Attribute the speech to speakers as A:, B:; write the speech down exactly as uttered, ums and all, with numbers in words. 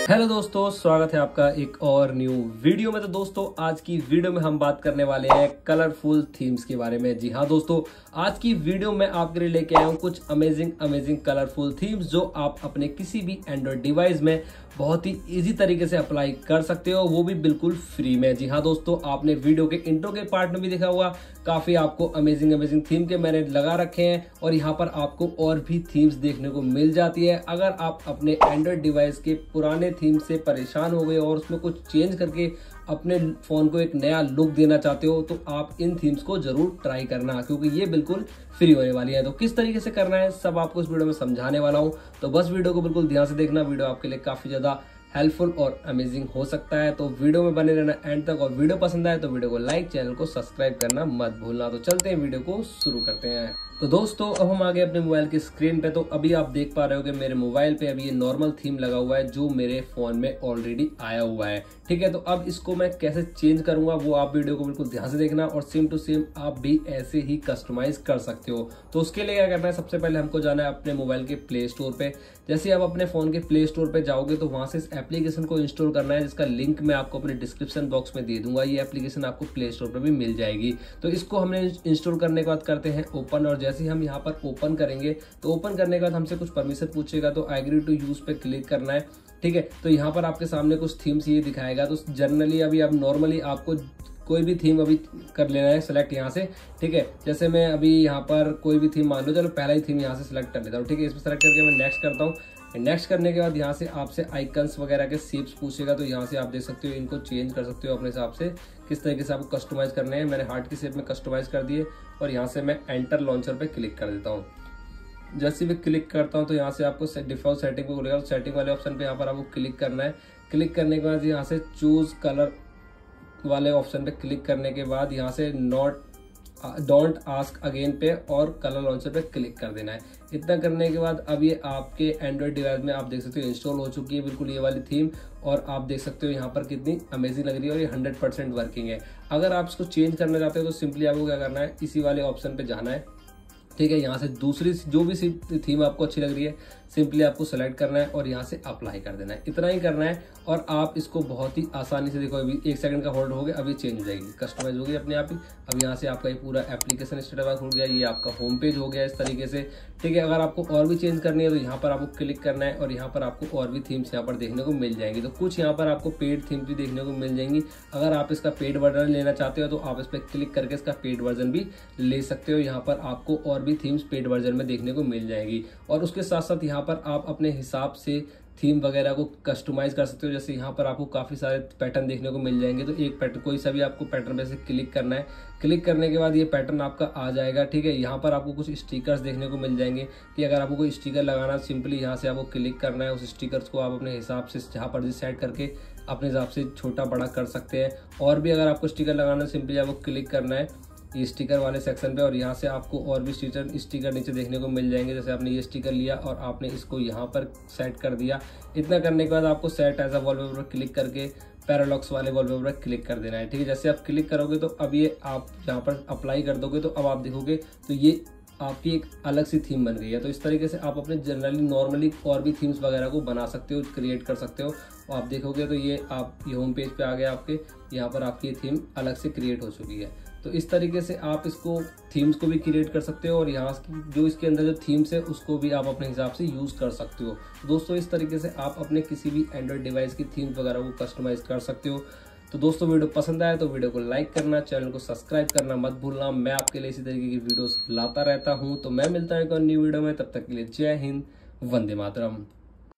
A: Hello दोस्तों, स्वागत है आपका एक और न्यू वीडियो में। तो दोस्तों आज की वीडियो में हम बात करने वाले हैं कलरफुल थीम्स के बारे में। जी हाँ दोस्तों, आज की वीडियो में आपके लिए लेके आया हूँ कुछ अमेजिंग अमेजिंग कलरफुल थीम्स जो आप अपने किसी भी एंड्रॉइड डिवाइस में बहुत ही इजी तरीके से अप्लाई कर सकते हो, वो भी बिल्कुल फ्री में। जी हाँ दोस्तों, आपने वीडियो के इंट्रो के पार्ट में भी देखा होगा, काफी आपको अमेजिंग अमेजिंग थीम के मैंने लगा रखे हैं और यहाँ पर आपको और भी थीम्स देखने को मिल जाती है। अगर आप अपने एंड्रॉइड डिवाइस के पुराने थीम से परेशान हो गए और उसमें कुछ चेंज करके अपने फोन को एक नया लुक देना चाहते हो तो आप इन थीम्स को जरूर ट्राई करना, क्योंकि ये बिल्कुल फ्री होने वाली है। तो किस तरीके से करना है सब आपको इस वीडियो में समझाने वाला हूं, तो बस वीडियो को बिल्कुल ध्यान से देखना। वीडियो आपके लिए काफी ज्यादा हेल्पफुल और अमेजिंग हो सकता है, तो वीडियो में बने रहना एंड तक। और वीडियो पसंद आए तो वीडियो को लाइक, चैनल को सब्सक्राइब करना मत भूलना। तो चलते हैं, वीडियो को शुरू करते हैं। तो दोस्तों अब हम आ गए अपने मोबाइल की स्क्रीन पे। तो अभी आप देख पा रहे हो कि मेरे मोबाइल पे अभी ये नॉर्मल थीम लगा हुआ है जो मेरे फोन में ऑलरेडी आया हुआ है। ठीक है, तो अब इसको मैं कैसे चेंज करूंगा वो आप वीडियो को बिल्कुल ध्यान से देखना और सेम टू सेम आप भी ऐसे ही कस्टमाइज कर सकते हो। तो उसके लिए क्या करना है, सबसे पहले हमको जाना है अपने मोबाइल के प्ले स्टोर पे। जैसे आप अपने फोन के प्ले स्टोर पे जाओगे तो वहां से इस एप्लीकेशन को इंस्टॉल करना है, जिसका लिंक मैं आपको अपने डिस्क्रिप्शन बॉक्स में दे दूंगा। ये एप्लीकेशन आपको प्ले स्टोर पे भी मिल जाएगी। तो इसको हमने इंस्टॉल करने के बाद करते हैं ओपन, और जैसे ही हम यहाँ पर ओपन करेंगे तो ओपन करने के बाद हमसे कुछ परमिशन पूछेगा, तो एग्री टू यूज पे क्लिक करना है। ठीक है, तो यहाँ पर आपके सामने कुछ थीम्स ये दिखाएगा। तो जनरली अभी अब नॉर्मली आपको कोई भी थीम अभी कर लेना है सिलेक्ट यहाँ से। ठीक है, जैसे मैं अभी यहाँ पर कोई भी थीम मान लो, चलो पहला ही थीम यहाँ से सिलेक्ट कर लेता हूँ। ठीक है, इसमें सेलेक्ट करके मैं नेक्स्ट करता हूँ। नेक्स्ट करने के बाद यहाँ से आपसे आइकन्स वगैरह के शेप्स पूछेगा, तो यहाँ से आप देख सकते हो, इनको चेंज कर सकते हो अपने हिसाब से किस तरीके से आपको कस्टमाइज करने हैं। मैंने हार्ट की शेप में कस्टमाइज कर दिए और यहाँ से मैं एंटर लॉन्चर पे क्लिक कर देता हूँ। जैसे भी क्लिक करता हूँ तो यहाँ से आपको डिफॉल्ट सेटिंग पे खुलेगा, तो सेटिंग वाले ऑप्शन पे यहाँ पर आपको क्लिक करना है। क्लिक करने के बाद यहाँ से चूज कलर वाले ऑप्शन पे क्लिक करने के बाद यहाँ से नॉट डोंट आस्क अगेन पे और कलर लॉन्चर पे क्लिक कर देना है। इतना करने के बाद अब ये आपके एंड्रॉइड डिवाइस में आप देख सकते हो इंस्टॉल हो चुकी है बिल्कुल ये वाली थीम, और आप देख सकते हो यहाँ पर कितनी अमेजिंग लग रही है और ये हंड्रेड परसेंट वर्किंग है। अगर आप इसको चेंज करना चाहते हो तो सिंपली आपको क्या करना है, इसी वाले ऑप्शन पे जाना है। ठीक है, यहाँ से दूसरी जो भी थीम आपको अच्छी लग रही है सिंपली आपको सेलेक्ट करना है और यहाँ से अप्लाई कर देना है। इतना ही करना है और आप इसको बहुत ही आसानी से, देखो अभी एक सेकंड का होल्ड हो गया, अभी चेंज हो जाएगी, कस्टमाइज हो गई अपने आप ही। अब यहाँ से आपका ये पूरा एप्लीकेशन स्टेटस खुल गया, ये आपका होम पेज हो गया इस तरीके से। ठीक है, अगर आपको और भी चेंज करनी है तो यहाँ पर आपको क्लिक करना है और यहाँ पर आपको और भी थीम्स यहाँ पर देखने को मिल जाएंगी। तो कुछ यहाँ पर आपको पेड थीम्स भी देखने को मिल जाएंगी। अगर आप इसका पेड वर्जन लेना चाहते हो तो आप इस पर क्लिक करके इसका पेड वर्जन भी ले सकते हो। यहाँ पर आपको और भी थीम्स पेड वर्जन में देखने को मिल जाएगी और उसके साथ साथ यहाँ पर आप अपने हिसाब से थीम वगैरह को कस्टमाइज कर सकते हो। जैसे यहाँ पर आपको काफी सारे पैटर्न देखने को मिल जाएंगे, तो एक पैटर्न कोई सा भी आपको पैटर्न पे से क्लिक करना है। क्लिक करने के बाद ये पैटर्न आपका आ जाएगा। ठीक है, यहाँ पर आपको कुछ स्टिकर्स देखने को मिल जाएंगे कि अगर आपको कोई स्टिकर लगाना, सिंपली यहाँ से आपको क्लिक करना है। उस स्टिकर्स को आप अपने हिसाब से जहाँ पर सेट करके अपने हिसाब से छोटा बड़ा कर सकते हैं। और भी अगर आपको स्टिकर लगाना है सिंपली आपको क्लिक करना है ये स्टिकर वाले सेक्शन पे और यहाँ से आपको और भी स्टिकर स्टिकर नीचे देखने को मिल जाएंगे। जैसे आपने ये स्टिकर लिया और आपने इसको यहाँ पर सेट कर दिया। इतना करने के बाद आपको सेट एज अ वॉलपेपर पर क्लिक करके पैरालॉक्स वाले वॉलपेपर पर क्लिक कर देना है। ठीक है, जैसे आप क्लिक करोगे तो अब ये आप यहाँ पर अप्लाई कर दोगे तो अब आप देखोगे तो ये आपकी एक अलग सी थीम बन गई है। तो इस तरीके से आप अपने जनरली नॉर्मली और भी थीम्स वगैरह को बना सकते हो, क्रिएट कर सकते हो। और आप देखोगे तो ये आप ये होम पेज पे आ गया आपके, यहाँ पर आपकी थीम अलग से क्रिएट हो चुकी है। तो इस तरीके से आप इसको थीम्स को भी क्रिएट कर सकते हो और यहाँ जो इसके अंदर जो थीम्स है उसको भी आप अपने हिसाब से यूज कर सकते हो। दोस्तों इस तरीके से आप अपने किसी भी एंड्रॉइड डिवाइस की थीम्स वगैरह को कस्टमाइज कर सकते हो। तो दोस्तों वीडियो पसंद आया तो वीडियो को लाइक करना, चैनल को सब्सक्राइब करना मत भूलना। मैं आपके लिए इसी तरीके की वीडियोस लाता रहता हूं। तो मैं मिलता हूं एक और न्यू वीडियो में, तब तक के लिए जय हिंद, वंदे मातरम।